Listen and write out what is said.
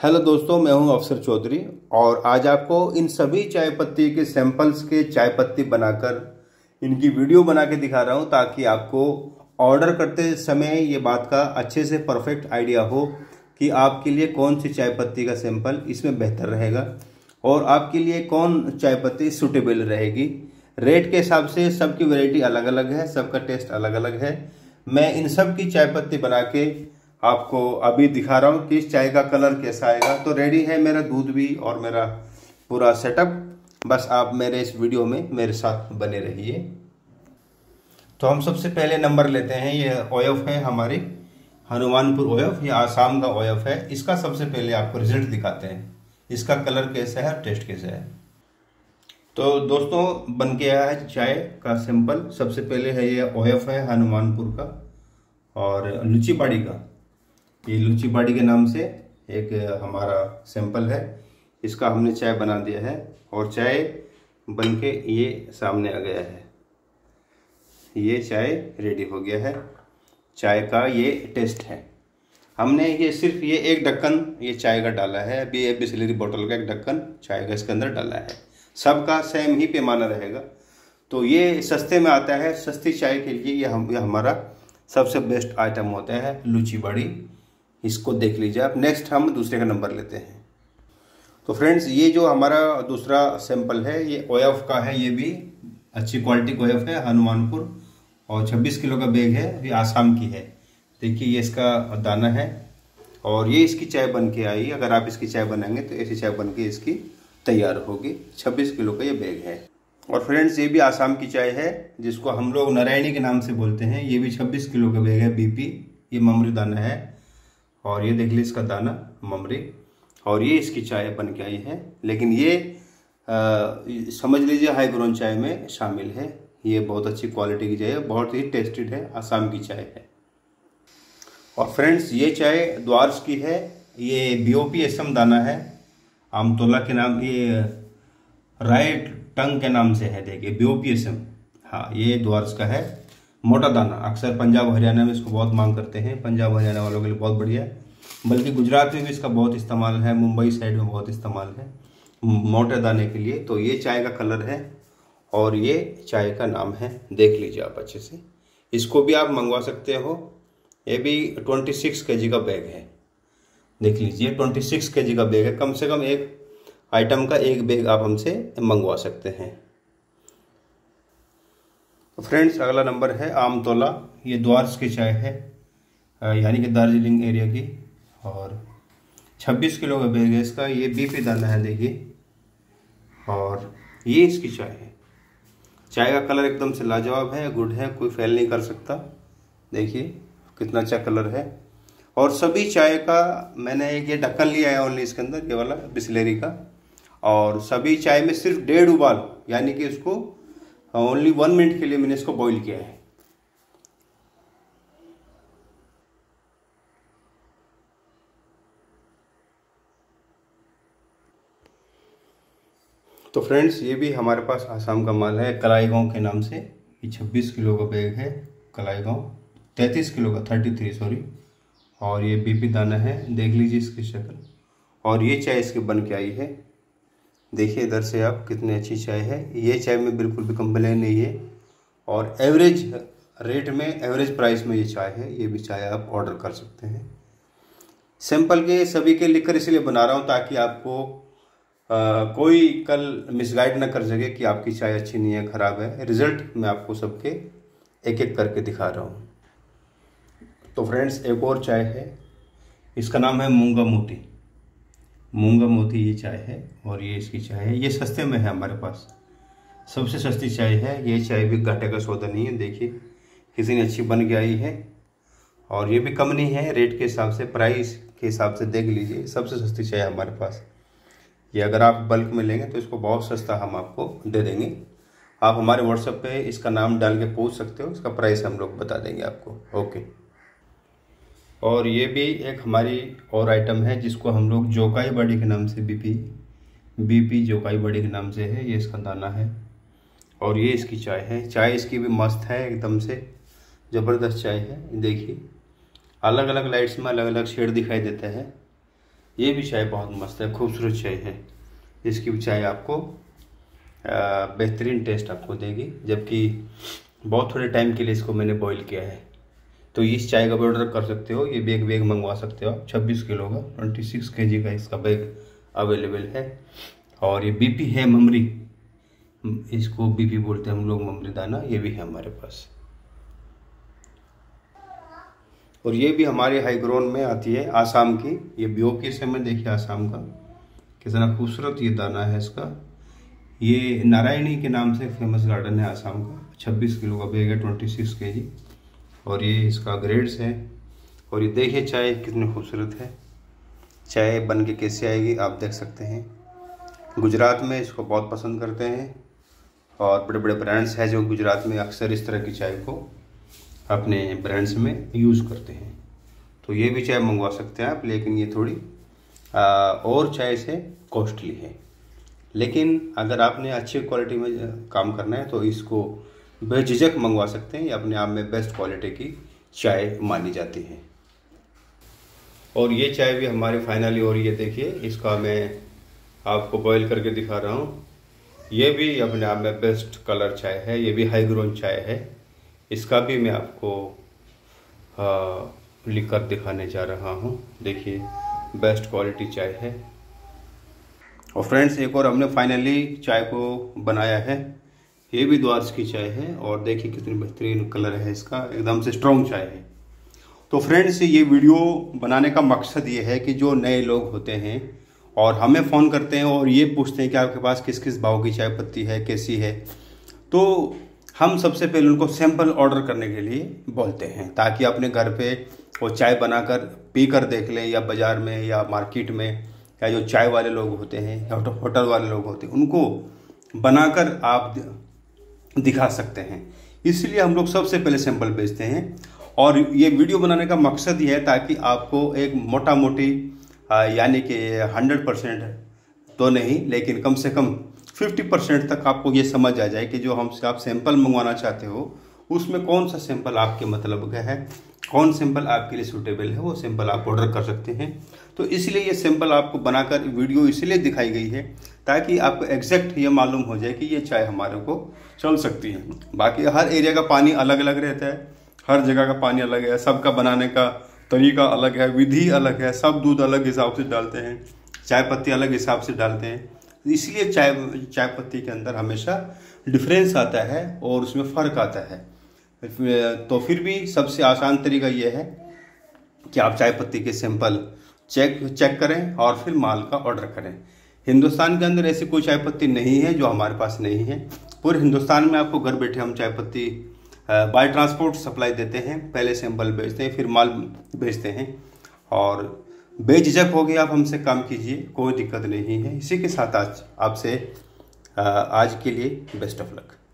Hello दोस्तों, मैं हूं अफसर चौधरी और आज आपको इन सभी चाय पत्ती के सैंपल्स के चाय पत्ती बनाकर इनकी वीडियो बना के दिखा रहा हूं ताकि आपको ऑर्डर करते समय ये बात का अच्छे से परफेक्ट आइडिया हो कि आपके लिए कौन सी चाय पत्ती का सैंपल इसमें बेहतर रहेगा और आपके लिए कौन चाय पत्ती सूटेबल रहेगी। रेट के हिसाब से सबकी वैरायटी अलग अलग है, सबका टेस्ट अलग अलग है। मैं इन सब की चाय पत्ती बना के आपको अभी दिखा रहा हूँ कि इस चाय का कलर कैसा आएगा। तो रेडी है मेरा दूध भी और मेरा पूरा सेटअप, बस आप मेरे इस वीडियो में मेरे साथ बने रहिए। तो हम सबसे पहले नंबर लेते हैं। ये ओयफ है हमारी हनुमानपुर ओयफ, ये आसाम का ओयफ है। इसका सबसे पहले आपको रिजल्ट दिखाते हैं, इसका कलर कैसा है, टेस्ट कैसा है। तो दोस्तों बन के आया है चाय का सैंपल। सबसे पहले है ये ओयफ है हनुमानपुर का और लुचीबाड़ी का। ये लुचीबाड़ी के नाम से एक हमारा सैंपल है, इसका हमने चाय बना दिया है और चाय बनके ये सामने आ गया है। ये चाय रेडी हो गया है। चाय का ये टेस्ट है। हमने ये सिर्फ ये एक ढक्कन ये चाय का डाला है, अभी ये बिस्लेरी बोतल का एक ढक्कन चाय का इसके अंदर डाला है। सबका सेम ही पैमाना रहेगा। तो ये सस्ते में आता है, सस्ती चाय के लिए ये हमारा सबसे बेस्ट आइटम होता है लुचीबाड़ी। इसको देख लीजिए आप। नेक्स्ट हम दूसरे का नंबर लेते हैं। तो फ्रेंड्स ये जो हमारा दूसरा सैंपल है ये ओयफ का है। ये भी अच्छी क्वालिटी का ओयफ है हनुमानपुर और 26 किलो का बैग है, ये आसाम की है। देखिए ये इसका दाना है और ये इसकी चाय बन के आई। अगर आप इसकी चाय बनाएंगे तो ऐसी चाय बन के इसकी तैयार होगी। 26 किलो का ये बैग है। और फ्रेंड्स ये भी आसाम की चाय है जिसको हम लोग नारायणी के नाम से बोलते हैं। ये भी 26 किलो का बैग है। बीपी ये ममरी दाना है और ये देख लीजिए इसका दाना ममरी। और ये इसकी चाय बन के आई है, लेकिन ये समझ लीजिए हाई ग्रोन चाय में शामिल है। ये बहुत अच्छी क्वालिटी की चाय है, बहुत ही टेस्टेड है, आसाम की चाय है। और फ्रेंड्स ये चाय द्वारस की है। ये बीओपी असम दाना है, आमतोला के नाम, ये राइट टंग के नाम से है। देखिए बीओपी असम, हाँ ये द्वारस का है। मोटा दाना अक्सर पंजाब हरियाणा में इसको बहुत मांग करते हैं, पंजाब हरियाणा वालों के लिए बहुत बढ़िया है। बल्कि गुजरात में भी इसका बहुत इस्तेमाल है, मुंबई साइड में बहुत इस्तेमाल है मोटे दाने के लिए। तो ये चाय का कलर है और ये चाय का नाम है, देख लीजिए आप अच्छे से। इसको भी आप मंगवा सकते हो। ये भी 26 kg का बैग है, देख लीजिए 26 kg का बैग है। कम से कम एक आइटम का एक बैग आप हमसे मंगवा सकते हैं। तो फ्रेंड्स अगला नंबर है आमतोला। ये द्वारस की चाय है, यानी कि दार्जिलिंग एरिया की, और 26 किलो का बैग है इसका। ये बीपी दाना है देखिए, और ये इसकी चाय है। चाय का कलर एकदम से लाजवाब है, गुड है, कोई फेल नहीं कर सकता। देखिए कितना अच्छा कलर है। और सभी चाय का मैंने एक ये ढक्कन लिया है ओनली इसके अंदर, ये वाला बिस्लेरी का। और सभी चाय में सिर्फ 1.5 उबाल, यानी कि इसको ओनली 1 मिनट के लिए मैंने इसको बॉईल किया है। तो फ्रेंड्स ये भी हमारे पास आसाम का माल है, कलाईगांव के नाम से। ये 26 किलो का बैग है, कलाईगांव 33 किलो का, 33 सॉरी। और ये बीपी दाना है, देख लीजिए इसकी शक्ल। और ये चाय इसके बन के आई है, देखिए इधर से आप, कितनी अच्छी चाय है। ये चाय में बिल्कुल भी कंप्लेन नहीं है और एवरेज रेट में, एवरेज प्राइस में ये चाय है। ये भी चाय आप ऑर्डर कर सकते हैं। सैंपल के सभी के लिखकर इसलिए बना रहा हूँ ताकि आपको कोई कल मिसगाइड ना कर सके कि आपकी चाय अच्छी नहीं है, ख़राब है। रिजल्ट मैं आपको सबके एक एक करके दिखा रहा हूँ। तो फ्रेंड्स एक और चाय है, इसका नाम है मूंगा मोती। मूंगा मोती ये चाय है और ये इसकी चाय है। ये सस्ते में है हमारे पास, सबसे सस्ती चाय है। ये चाय भी घाटे का सौदा नहीं है, देखिए कितनी अच्छी बन के आई है। और ये भी कम नहीं है रेट के हिसाब से, प्राइस के हिसाब से देख लीजिए, सबसे सस्ती चाय है हमारे पास। ये अगर आप बल्क में लेंगे तो इसको बहुत सस्ता हम आपको दे देंगे। आप हमारे व्हाट्सएप पे इसका नाम डाल के पूछ सकते हो, इसका प्राइस हम लोग बता देंगे आपको। ओके। और ये भी एक हमारी और आइटम है जिसको हम लोग जोकाई बड़ी के नाम से, बीपी जोकाई बड़ी के नाम से है। ये इसका दाना है और ये इसकी चाय है। चाय इसकी भी मस्त है, एकदम से ज़बरदस्त चाय है। देखिए अलग अलग लाइट्स में अलग अलग शेड दिखाई देता है। ये भी चाय बहुत मस्त है, खूबसूरत चाय है। इसकी भी चाय आपको बेहतरीन टेस्ट आपको देगी, जबकि बहुत थोड़े टाइम के लिए इसको मैंने बॉईल किया है। तो इस चाय का भी ऑर्डर कर सकते हो, ये बैग मंगवा सकते हो आप। 26 किलो का 26 kg का इसका बैग अवेलेबल है। और ये बीपी है ममरी, इसको बीपी बोलते हैं हम लोग, ममरी दाना, ये भी है हमारे पास। और ये भी हमारे हाई ग्राउंड में आती है, आसाम की। ये BOK से में देखिए आसाम का कितना खूबसूरत ये दाना है इसका। ये नारायणी के नाम से फेमस गार्डन है आसाम का। 26 किलो का बैग है, 26 kg। और ये इसका ग्रेड्स है। और ये देखिए चाय कितनी खूबसूरत है। चाय बन के कैसे आएगी आप देख सकते हैं। गुजरात में इसको बहुत पसंद करते हैं और बड़े बड़े ब्रांड्स हैं जो गुजरात में अक्सर इस तरह की चाय को अपने ब्रांड्स में यूज़ करते हैं। तो ये भी चाय मंगवा सकते हैं आप, लेकिन ये थोड़ी और चाय से कॉस्टली है। लेकिन अगर आपने अच्छी क्वालिटी में काम करना है तो इसको बेझिझक मंगवा सकते हैं। ये अपने आप में बेस्ट क्वालिटी की चाय मानी जाती है। और ये चाय भी हमारी फाइनली हो रही है। देखिए इसका मैं आपको बॉईल करके दिखा रहा हूँ। ये भी अपने आप में बेस्ट कलर चाय है। ये भी हाई ग्रोन चाय है। इसका भी मैं आपको लिख कर दिखाने जा रहा हूँ। देखिए बेस्ट क्वालिटी चाय है। और फ्रेंड्स एक और हमने फाइनली चाय को बनाया है। ये भी द्वारस की चाय है और देखिए कितनी बेहतरीन कलर है इसका, एकदम से स्ट्रॉन्ग चाय है। तो फ्रेंड्स ये वीडियो बनाने का मकसद ये है कि जो नए लोग होते हैं और हमें फ़ोन करते हैं और ये पूछते हैं कि आपके पास किस किस भाव की चाय पत्ती है, कैसी है, तो हम सबसे पहले उनको सैंपल ऑर्डर करने के लिए बोलते हैं, ताकि अपने घर पे वो चाय बनाकर पी कर देख लें, या बाज़ार में या मार्केट में, या जो चाय वाले लोग होते हैं या होटल वाले लोग होते हैं उनको बनाकर आप दिखा सकते हैं। इसलिए हम लोग सबसे पहले सैंपल बेचते हैं। और ये वीडियो बनाने का मकसद ये है ताकि आपको एक मोटा मोटी यानी कि 100% तो नहीं, लेकिन कम से कम 50% तक आपको ये समझ आ जाए कि जो हमसे आप सैंपल मंगवाना चाहते हो उसमें कौन सा सैंपल आपके मतलब का है, कौन सैंपल आपके लिए सूटेबल है, वो सैंपल आप ऑर्डर कर सकते हैं। तो इसलिए ये सैंपल आपको बनाकर वीडियो इसलिए दिखाई गई है ताकि आपको एग्जैक्ट ये मालूम हो जाए कि ये चाय हमारे को चल सकती है। बाकी हर एरिया का पानी अलग अलग रहता है, हर जगह का पानी अलग है, सबका बनाने का तरीका अलग है, विधि अलग है, सब दूध अलग हिसाब से डालते हैं, चाय पत्ती अलग हिसाब से डालते हैं। इसलिए चाय पत्ती के अंदर हमेशा डिफरेंस आता है और उसमें फ़र्क आता है। तो फिर भी सबसे आसान तरीका यह है कि आप चाय पत्ती के सैंपल चेक करें और फिर माल का ऑर्डर करें। हिंदुस्तान के अंदर ऐसी कोई चाय पत्ती नहीं है जो हमारे पास नहीं है। पूरे हिंदुस्तान में आपको घर बैठे हम चाय पत्ती बाय ट्रांसपोर्ट सप्लाई देते हैं। पहले सैंपल बेचते हैं, फिर माल बेचते हैं। और बेझिझक हो गया, आप हमसे काम कीजिए, कोई दिक्कत नहीं है। इसी के साथ आज आपसे आज के लिए बेस्ट ऑफ लक।